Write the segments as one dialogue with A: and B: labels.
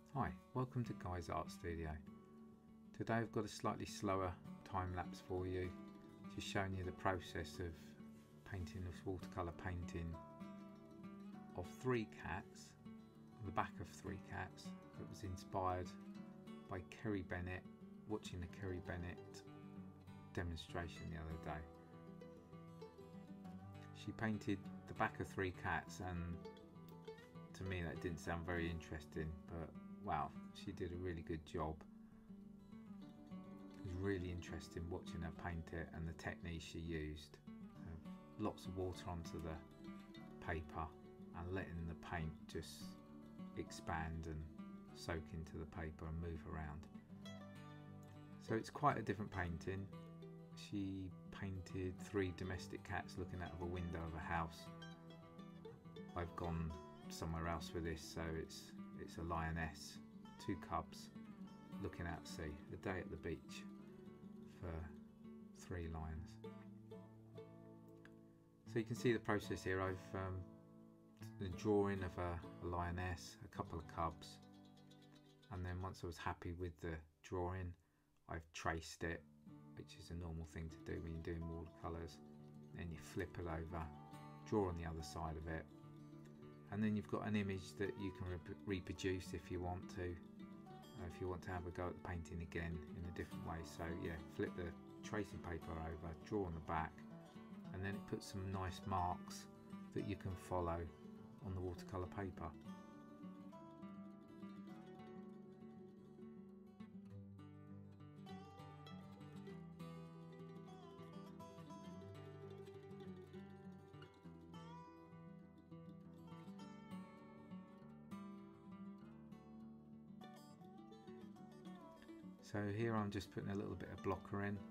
A: Hi, welcome to Guy's Art Studio. Today I've got a slightly slower time lapse for you, just showing you the process of painting this watercolour painting of three cats, the back of three cats, that was inspired by Kerry Bennett, watching the Kerry Bennett demonstration the other day. She painted the back of three cats, and to me that didn't sound very interesting, but wow, she did a really good job. It was really interesting watching her paint it and the technique she used. Lots of water onto the paper and letting the paint just expand and soak into the paper and move around. So it's quite a different painting. She painted three domestic cats looking out of a window of a house. I've gone somewhere else with this, so it's a lioness, two cubs looking out to sea, a day at the beach for three lions. So you can see the process here. I've the drawing of a lioness, a couple of cubs, and then once I was happy with the drawing, I've traced it, which is a normal thing to do when you're doing watercolours. Then you flip it over, draw on the other side of it, and then you've got an image that you can reproduce if you want to. If you want to have a go at the painting again in a different way. So yeah, flip the tracing paper over, draw on the back, and then it puts some nice marks that you can follow on the watercolour paper. So here I'm just putting a little bit of blocker in.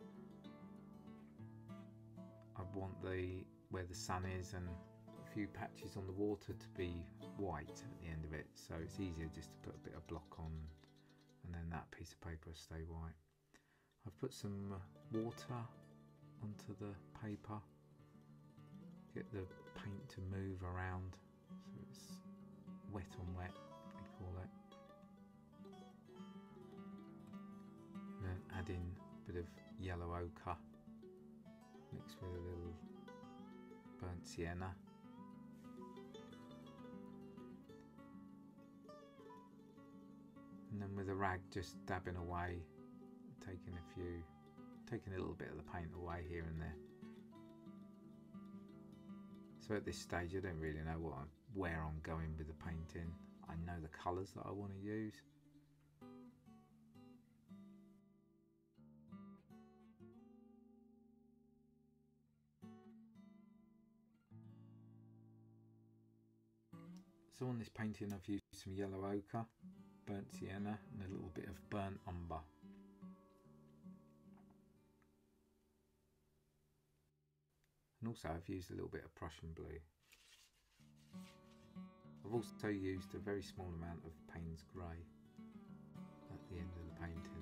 A: I want where the sun is and a few patches on the water to be white at the end of it, so it's easier just to put a bit of block on and then that piece of paper will stay white. I've put some water onto the paper, get the paint to move around, so it's wet on wet, we call it. And then add in a bit of yellow ochre mixed with a little burnt sienna. And then with a rag just dabbing away, taking a little bit of the paint away here and there. So at this stage I don't really know where I'm going with the painting. I know the colours that I want to use. So on this painting I've used some yellow ochre, burnt sienna and a little bit of burnt umber. And also I've used a little bit of Prussian blue. I've also used a very small amount of Payne's grey at the end of the painting.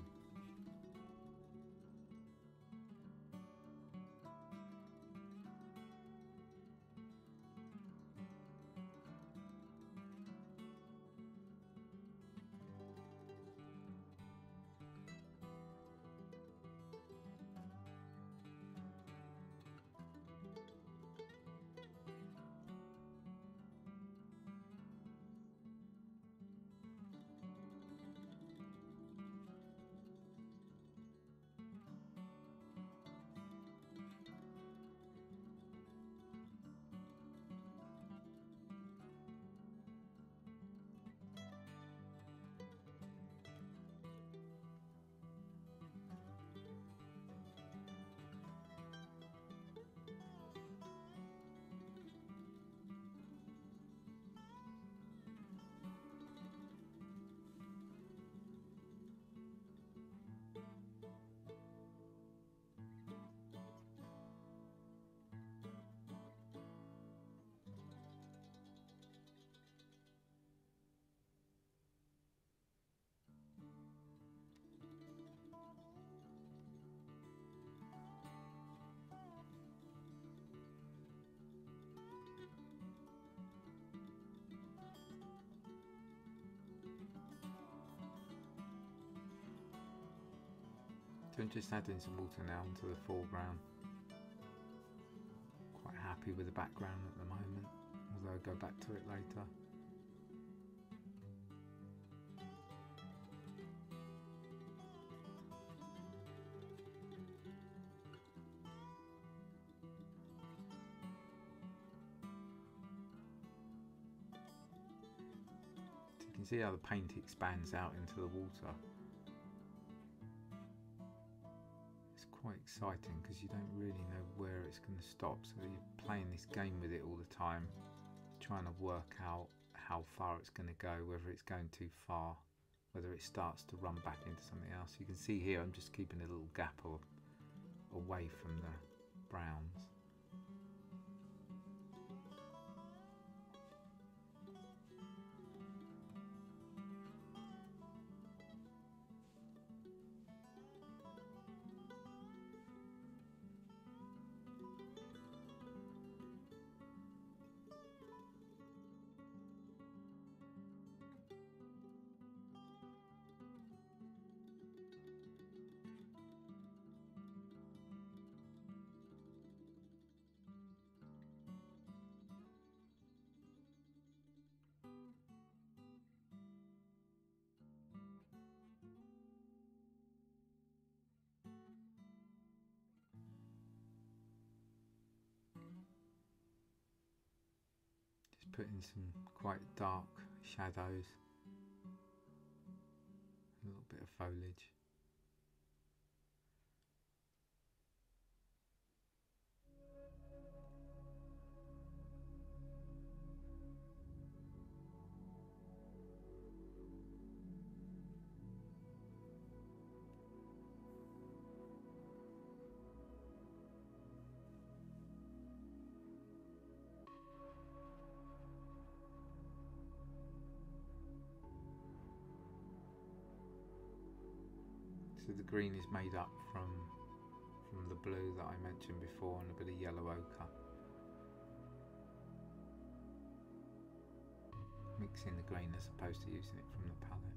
A: So I'm just adding some water now into the foreground. Quite happy with the background at the moment, although I'll go back to it later. So you can see how the paint expands out into the water. Quite exciting because you don't really know where it's going to stop, so you're playing this game with it all the time, trying to work out how far it's going to go, whether it's going too far, whether it starts to run back into something else. You can see here I'm just keeping a little gap away from the browns. Put in some quite dark shadows, a little bit of foliage. So the green is made up from the blue that I mentioned before and a bit of yellow ochre. Mixing the green as opposed to using it from the palette.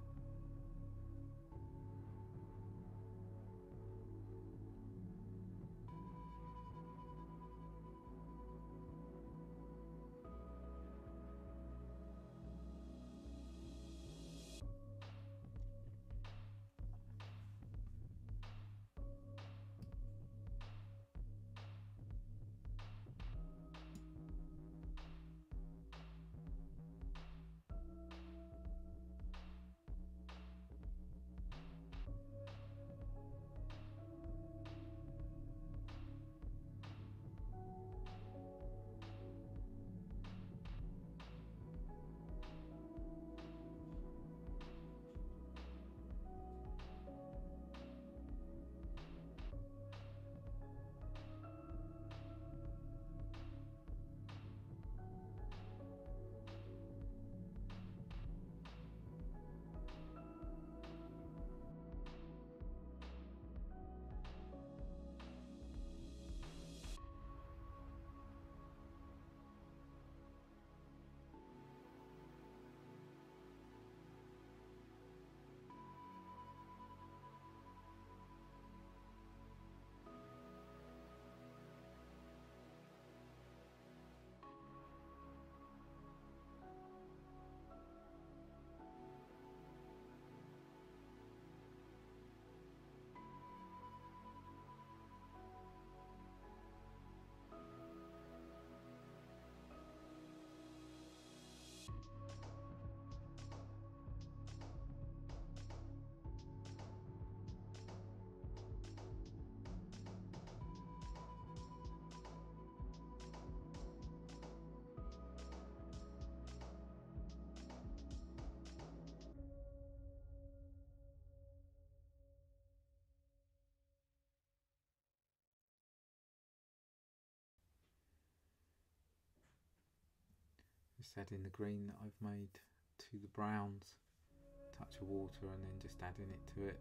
A: Just adding the green that I've made to the browns, touch of water and then just adding it to it.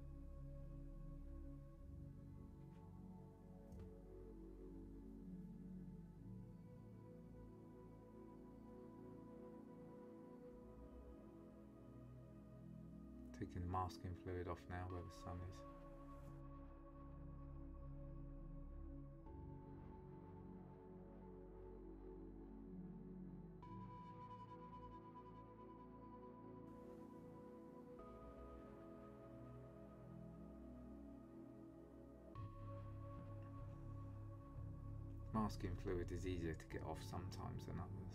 A: Taking the masking fluid off now where the sun is. masking fluid is easier to get off sometimes than others.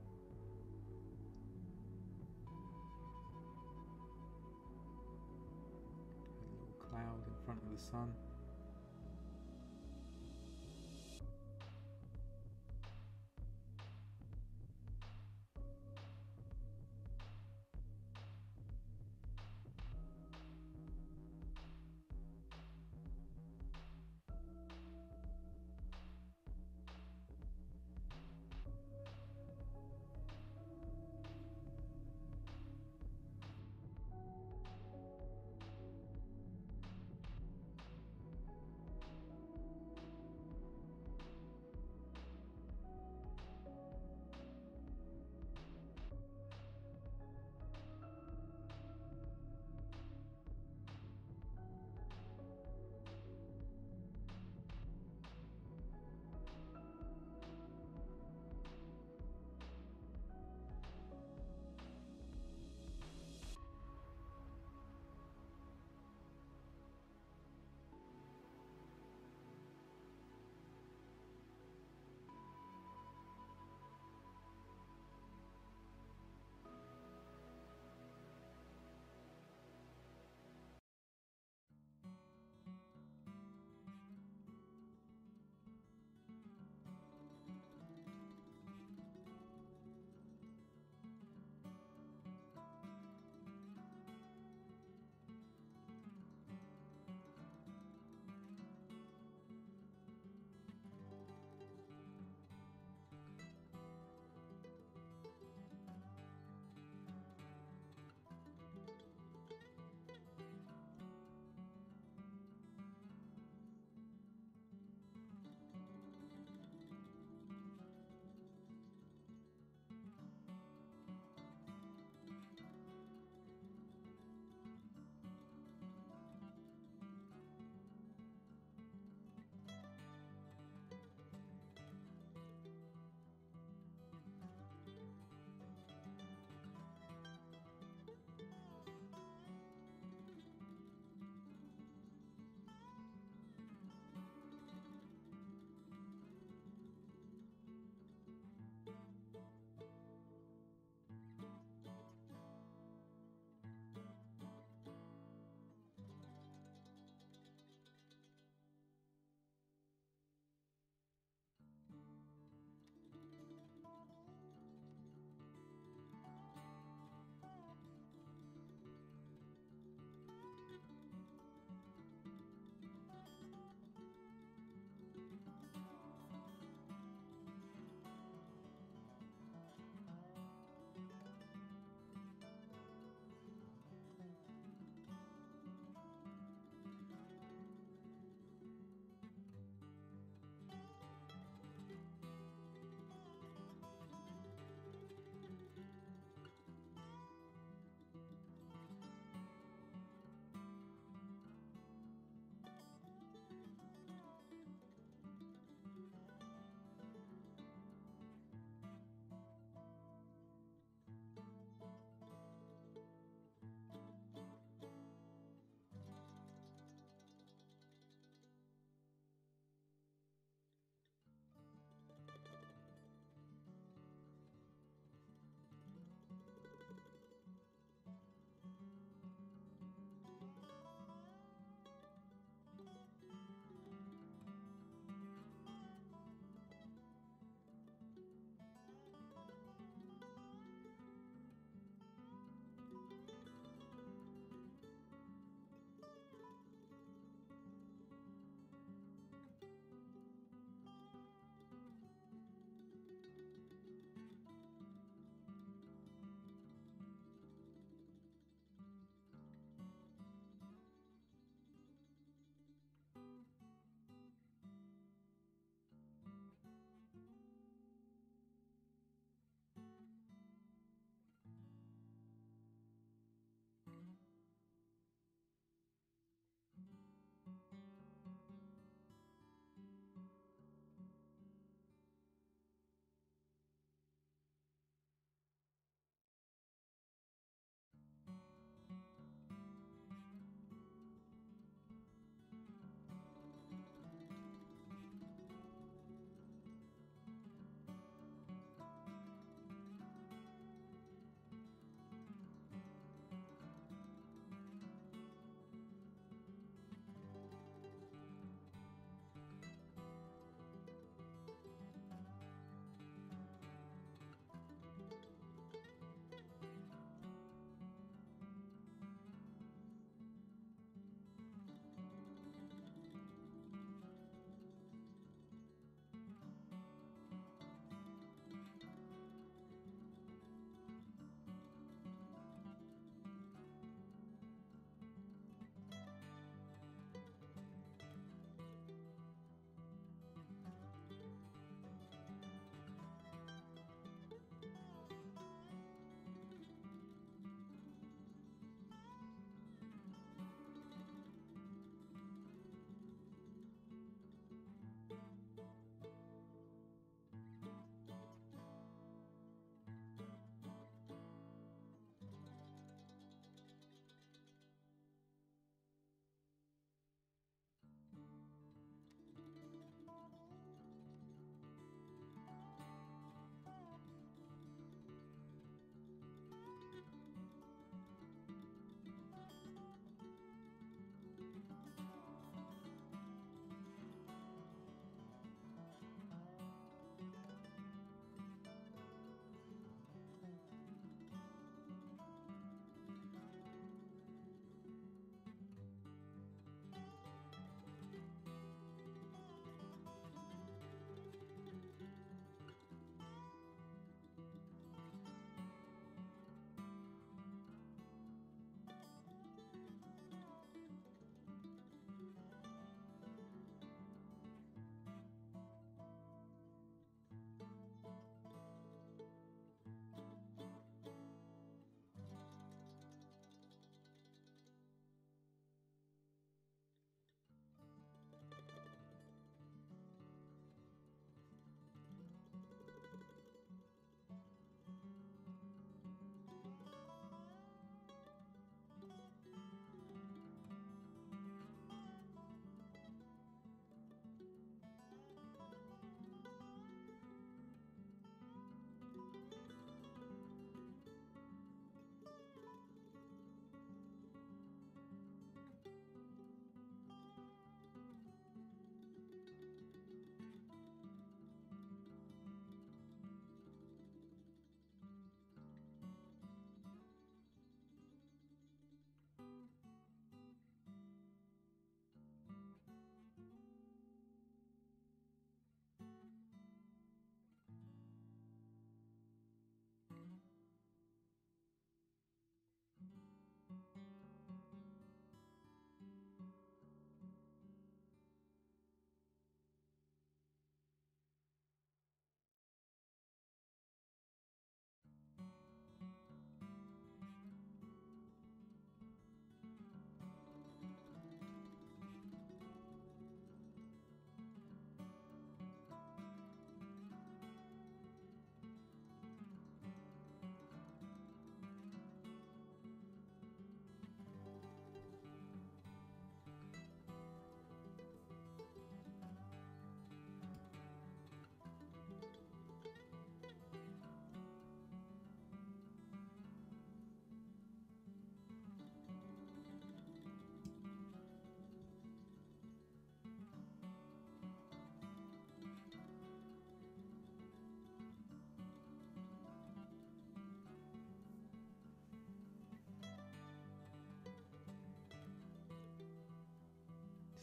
A: A little cloud in front of the sun.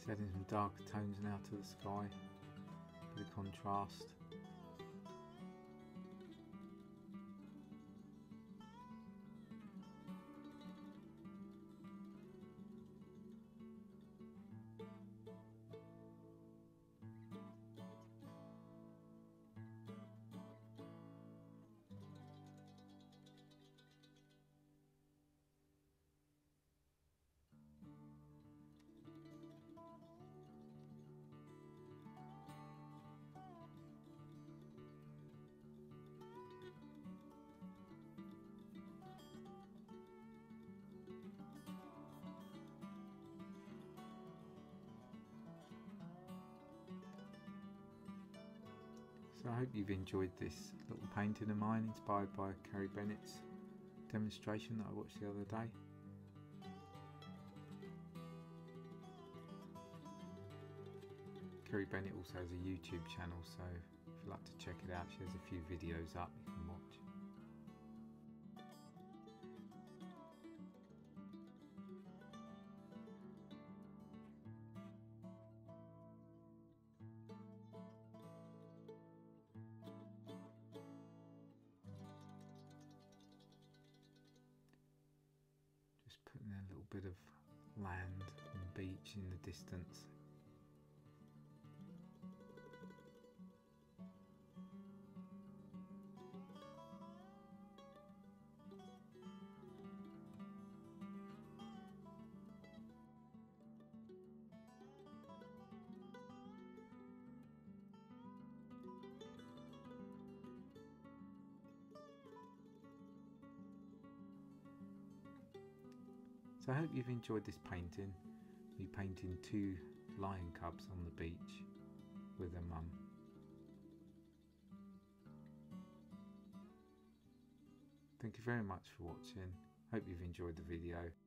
A: Just adding some darker tones now to the sky, bit of contrast. So I hope you've enjoyed this little painting of mine inspired by Carrie Bennett's demonstration that I watched the other day. Carrie Bennett also has a YouTube channel, so if you'd like to check it out, she has a few videos up you can watch. Just putting a little bit of land and beach in the distance. So I hope you've enjoyed this painting. Me painting two lion cubs on the beach with their mum. Thank you very much for watching. Hope you've enjoyed the video.